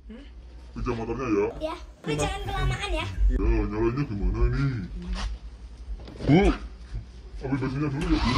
Pinjam motornya ya. Ya, tapi jangan kelamaan ya. Ya, nyalainnya gimana ini? Bu, ambil bensinnya dulu ya, Bu.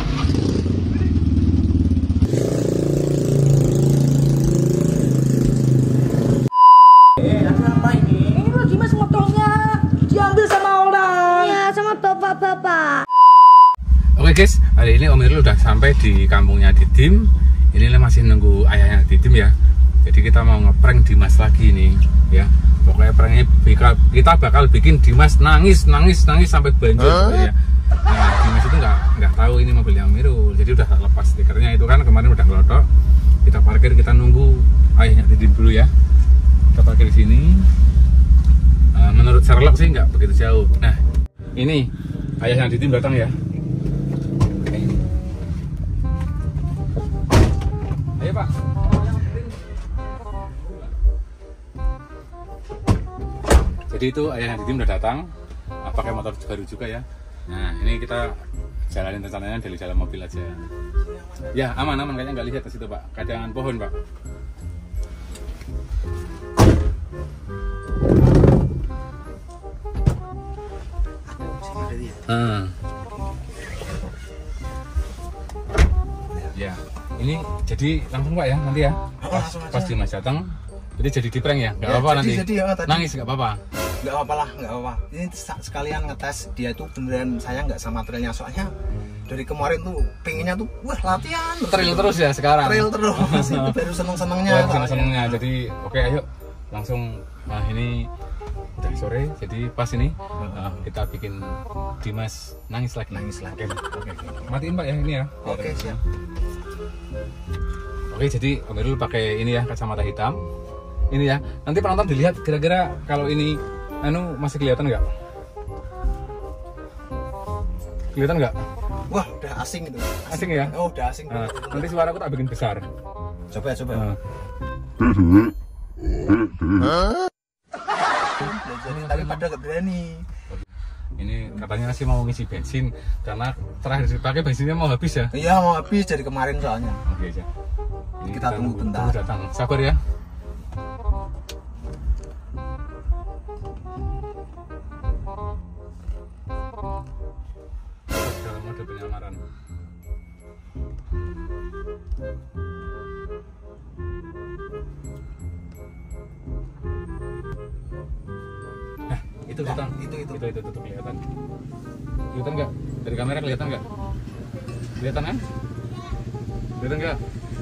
Apa ini? Ini lagi mas motornya diambil sama orang. Ya, sama bapak-bapak. Oke guys, hari ini Om Irul udah sampai di kampungnya Didim. Ini masih nunggu ayahnya Didim ya. Jadi kita mau ngeprank Dimas lagi nih ya. Pokoknya pranknya kita bakal bikin Dimas nangis sampai banjir ya. Nah, Dimas itu nggak tahu ini mobilnya Om Irul. Jadi udah lepas stikernya itu kan kemarin udah ngelodok. Kita parkir, kita nunggu ayahnya Didim dulu ya. Kita parkir di sini. Menurut Sherlock sih nggak begitu jauh. Nah, ini ayahnya Didim datang ya. Ayo Pak. Jadi itu ayahnya Didim udah datang, pakai motor baru juga ya. Nah ini kita jalanin rencananya dari jalan mobil aja. Ya aman kayaknya nggak lihat ke situ Pak, kadangan pohon Pak. Ya ini jadi langsung Pak ya nanti ya. Pas Dimas datang. Jadi di prank ya, nggak apa-apa nanti. Nangis nggak apa-apa. Nggak apa-apa lah, nggak apa-apa. Ini sekalian ngetes dia tuh beneran saya nggak sama trailnya, soalnya dari kemarin tuh pengennya tuh wah latihan. Trail terus ya sekarang. Trail terus. Itu baru seneng-senengnya. Seneng-senengnya. Jadi oke ayo langsung. Nah ini udah sore, jadi pas ini kita bikin Dimas nangis lagi. Oke. Matiin Pak ya ini ya. Oke siap. Oke jadi Om Irul pakai ini ya kacamata hitam. Ini ya, nanti penonton dilihat kira-kira kalau ini masih kelihatan nggak? Kelihatan nggak? Wah udah asing itu. Asing ya? Oh udah asing. Nah, nanti suara aku tak bikin besar. Coba. Tapi pada nggak berani. Ini katanya sih mau ngisi bensin karena terakhir dipakai bensinnya mau habis ya? Iya mau habis dari kemarin soalnya. Oke aja. Ini Kita tunggu bentar. Tunggu datang. Sabar ya. Dalam mode penyamaran. Nah, itu datang. Itu tuh kelihatan. Kelihatan nggak? Dari kamera kelihatan nggak? Kelihatan kan? Kelihatan nggak?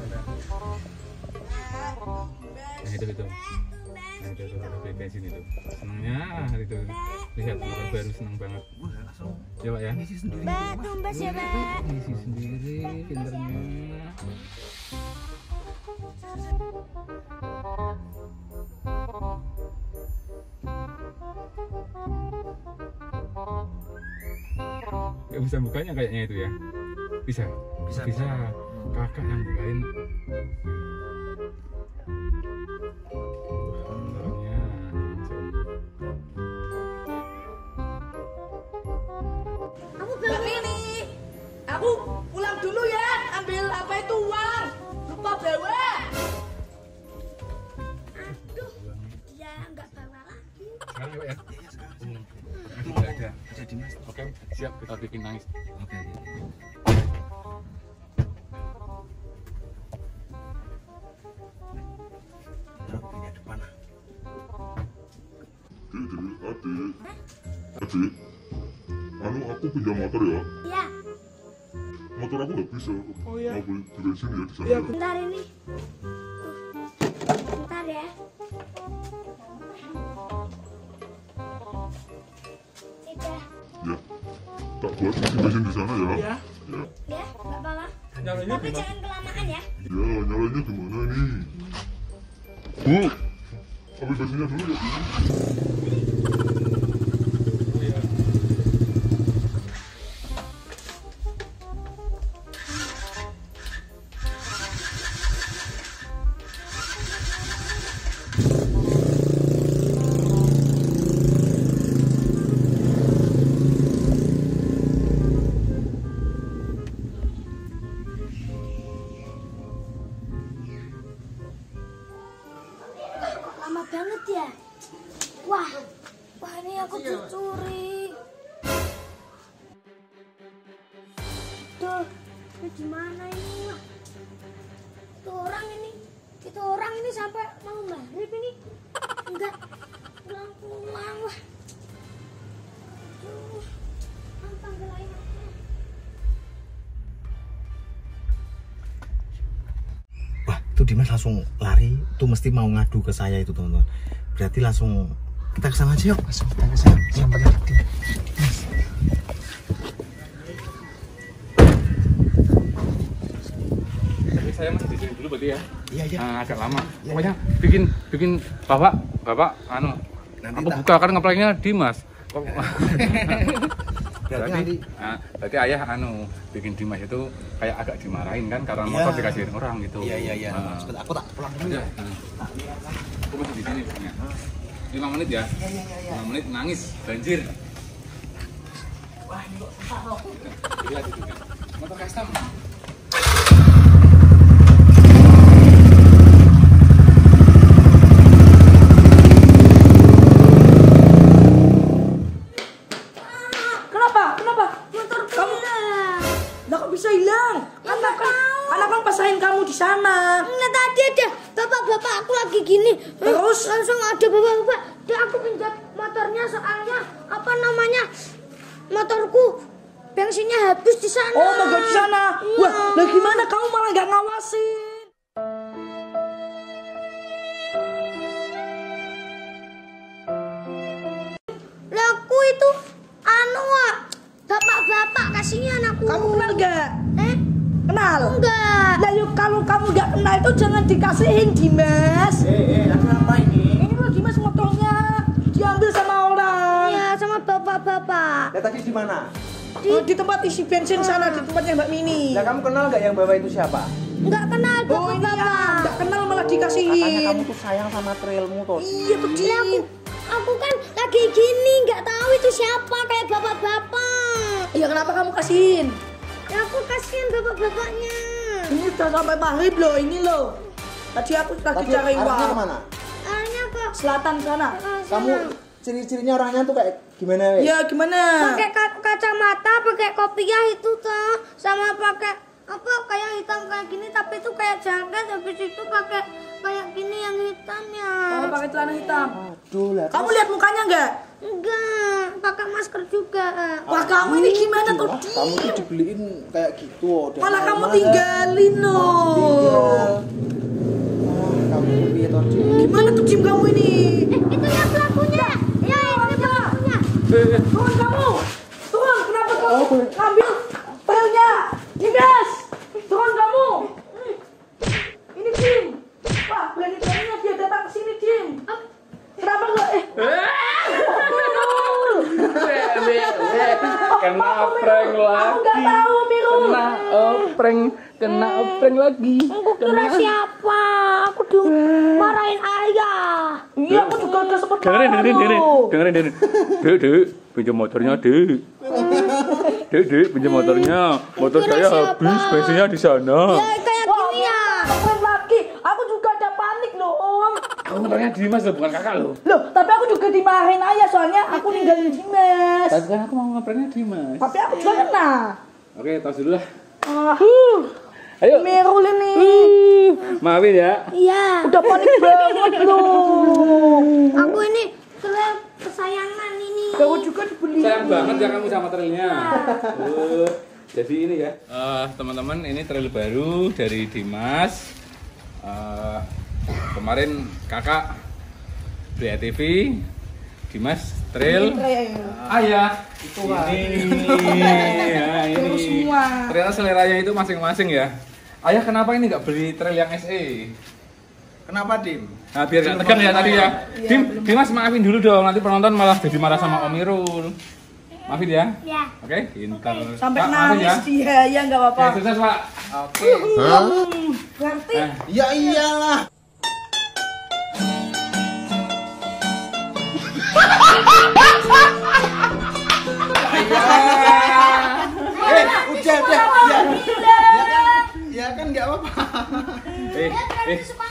Nah itu. Nah itu ada bensin itu. Senangnya itu. Lihat motor baru senang banget. Coba ya. Mbak, tumbas ya, Mbak. Ngisi sendiri, pinternya. Gak bisa bukanya kayaknya itu ya. Bisa. Kakak yang bukain. Mbak Mini, aku pulang dulu ya, ambil apa itu uang, lupa bawa. Aduh, ya nggak bawa lagi. Sekarang ya Pak ya? Iya sekarang. Nanti udah ada. Ada Dimas. Oke, siap kita bikin nangis. Oke. Ini depan. Adik, aku pinjam motor ya. Ya, Motor aku nggak bisa. Oh iya. Mau beli bensin ya di sana. Iya, bentar ini. Bentar ya. Sudah. Ya, tak buat isi bensin di sana ya. Iya. Ya, Ya, nggak apa-apa. Nyalainnya Tapi jangan kelamaan ya. ya nyalainnya gimana ini? Bu, ambil bensinnya dulu ya, Bu. lama banget ya. Wah, ini aku dicuri. Tuh, ini gimana ini? Wah, itu orang ini sampai mau maghrib ini enggak pulang. Wah, apa gelain aku? Wah, itu Dimas langsung lari, tuh mesti mau ngadu ke saya itu teman-teman. Berarti langsung kita kesana aja yuk. Langsung kita kesana. Sampai nanti. Tapi saya masih di sini dulu berarti ya. Iya. Agak lama. Pokoknya bikin bapak Nanti aku buka kan ngeplengnya Dimas. Berarti berarti ayah bikin Dimas itu kayak agak dimarahin kan karena motor dikasihin orang gitu. Iya. Sebentar, aku tak pulang dulu ya. Aku masih di sini punya. 5 menit ya. 5 menit nangis banjir. Wah, ini kok susah loh. Motor custom. Kenapa? Motor kamu hilang. Lah kok bisa hilang? Anak kan pasahin kamu di sana. Nah, tadi ada bapak-bapak aku lagi gini. Terus? Langsung ada bapak-bapak. Dia aku pinjam motornya soalnya motorku bensinnya habis di sana. Oh, mau di sana. Iya. Wah, lah gimana kamu malah nggak ngawasin? Lah aku itu bapak-bapak kasihan aku. Kamu kenal gak? Kenal? Enggak. Lah yuk kalau kamu gak kenal itu jangan dikasihin Dimas. Lagi apa ini? Ini loh Dimas motornya diambil sama orang. Iya, sama bapak-bapak. Ya tadi di mana? Di tempat isi bensin sana, di tempatnya Mbak Mini. Lah kamu kenal gak yang bawa itu siapa? Enggak kenal Oh ini ya, bapak-bapak. gak kenal malah Katanya dikasihin. kamu tuh sayang sama trailmu tuh. Iya tuh Lah, aku kan lagi gini, nggak tahu itu siapa kayak bapak-bapak. Iya kenapa kamu kasihin? Ya aku kasihan bapak-bapaknya. Ini udah sampai maghrib loh, ini loh. Tadi aku lagi cari arahnya uang. kemana? Arahnya ke Selatan sana. Kamu ciri-cirinya orangnya tuh kayak gimana weh? Ya gimana? pakai kacamata, pakai kopiah itu tuh, sama pakai apa kayak hitam kayak gini tapi itu kayak jaket, habis itu pakai kayak gini yang hitam ya. Oh, pakai celana hitam. Aduh lah. Kamu lihat mukanya enggak? Enggak, pakai masker juga. Wah kamu ini gimana tuh? Wah, kamu tuh dibeliin kayak gitu. Malah kamu tinggalin loh. Kamu piye toh, Dim? Gimana tuh Jim kamu ini? Itu ya pelakunya. Ya, ini pelakunya. Turun kamu. Turun, kenapa kamu ngambil trailnya? Dimas, turun kamu. Ini Jim. Wah, berani-beraninya dia datang ke sini Jim. Kenapa enggak? Kena prank Aku nggak lagi. tahu Miro. Kena prank lagi. Aku kira siapa? Aku dimarahin ayah. Iya, aku juga udah sempet Dengerin. Dek, pinjam motornya, Dek. Dek, pinjam motornya. Motor Kira saya siapa? habis, bensinnya di sana. Ya kayak gini ya. Keren lagi. Aku juga ada panik loh Om. Kamu motornya Dimas loh, bukan kakak loh. Loh, tapi aku juga dimarahin ayah soalnya aku ninggalin Dimas. Tapi kan aku mau ngepranknya Dimas. Tapi aku juga kena. Oke, tos dulu lah. Ayo. Merul ini. Maafin ya. Iya. Udah panik banget loh. Aku ini trail kesayangan ini. Aku juga dibeli. Sayang banget ya kamu sama trailnya. Jadi ini ya. Teman-teman, ini trail baru dari Dimas. Kemarin kakak BATV, Dimas trail. Ayah itu ini. Ya, ini. Semua. Ternyata seleranya itu masing-masing ya. Ayah kenapa ini nggak beli trail yang SE? Kenapa, Dim? Nah, biar nggak tegang ya tadi ya. Dimas maafin dulu dong, nanti penonton malah jadi marah sama Om Irul. Maafin ya. Ya. Oke, pintar. Sampai Pak, maafin nangis dia, ya nggak apa-apa. Oke, sukses Pak. Oke. Berarti Ya iyalah. Udah. Ya kan nggak apa-apa. Eh, Suka ngkol.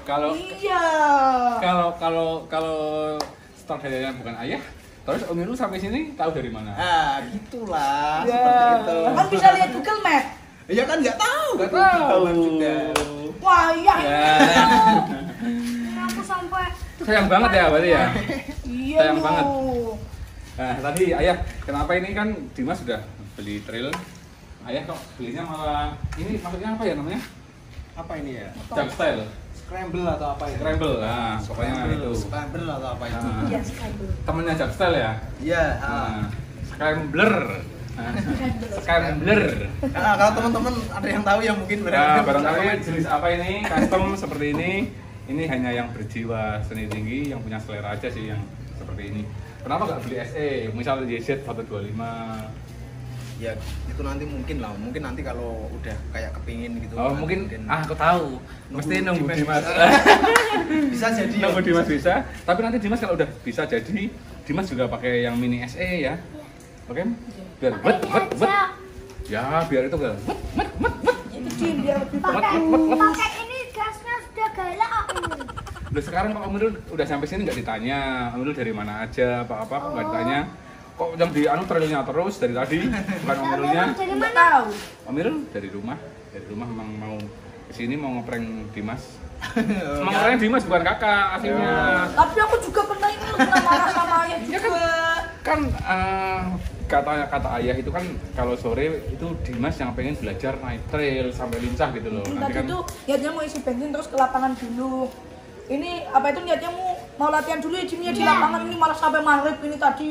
Kalau Iya. kalau start dari yang bukan ayah, terus Om Irul sampai sini tahu dari mana? Gitulah, Ya. seperti itu. Kan bisa lihat Google Map. Ya kan nggak tahu, Nggak tahu. juga. Wah, iya. Ya. Aku sampai Sayang banget ya berarti ya. Iya. Sayang loh. banget. Nah, tadi ayah, kenapa ini kan Dimas sudah beli trail? Ayah kok belinya malah ini maksudnya apa ya namanya? Apa ini ya? Jugstyle, Scramble atau apa ya? scramble. Nah, pokoknya itu. Scramble atau apa itu? Nah, Iya, sekali. temennya Jugstyle ya. Iya. Nah, scrambler. Nah, scrambler. Nah, kalau teman-teman ada yang tahu yang mungkin Nah, barangkali jenis apa ini? Custom seperti ini. Ini hanya yang berjiwa seni tinggi, yang punya selera aja sih yang seperti ini. Kenapa nggak beli SE? Misal YZ 125. Ya itu nanti mungkin lah, mungkin nanti kalau udah kayak kepingin gitu. Oh, nanti mungkin aku tahu. Mesti nunggu Dimas. Bisa jadi. Nunggu Dimas bisa. Tapi nanti Dimas kalau udah bisa jadi, Dimas juga pakai yang mini SE ya. Oke? Biar bet. Ya, biar itu biar bet. Itu Jim biar lebih pakai ini gasnya sudah galak aku. Loh, sekarang Pak Om Irul udah sampai sini nggak ditanya, Om Irul dari mana aja, apa-apa kok nggak ditanya. Kok yang di trailnya terus dari tadi, bukan Om Irulnya. Dari nggak mana? tahu. Om Irul dari rumah memang mau kesini mau ngeprank Dimas. Emang orangnya Dimas bukan kakak aslinya. Tapi aku juga pernah ini pernah marah sama ayah Ya juga. Kan kata ayah itu kan kalau sore itu Dimas yang pengen belajar naik trail sampai lincah gitu loh. Nanti Tadi kan tuh niatnya mau isi bensin terus ke lapangan dulu. Ini apa itu niatnya mau latihan dulu ya Jimnya di lapangan, ini malah sampai maghrib ini tadi.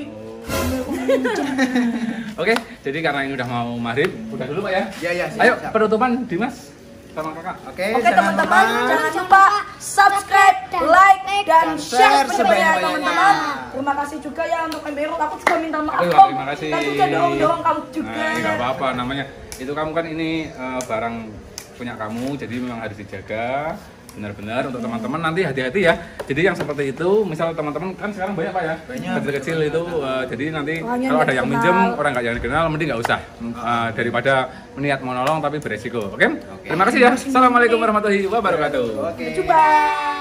Oke, jadi karena ini udah mau maghrib, udah dulu Pak ya. Ya, siap, Ayo siap. penutupan Dimas sama kakak. Oke, Oke teman-teman, jangan lupa subscribe, like, dan share sebanyak-banyaknya. sebanyak teman-teman. Terima kasih juga ya untuk Emberu. Aku juga minta maaf Aduh, Om. terima kasih. Tadi udah dorong kamu juga. Nah, nggak apa-apa namanya. Itu kamu kan ini barang punya kamu, jadi memang harus dijaga benar-benar untuk teman-teman. Nanti hati-hati ya. Jadi yang seperti itu, misalnya teman-teman kan sekarang banyak Pak ya, Banyak. kecil-kecil itu. Jadi nanti Orang yang kalau ada nggak yang dikenal. minjem, orang nggak yang dikenal, mending nggak usah. Daripada niat mau nolong tapi beresiko. Oke? Terima kasih ya. Assalamualaikum warahmatullahi wabarakatuh. Oke. Coba.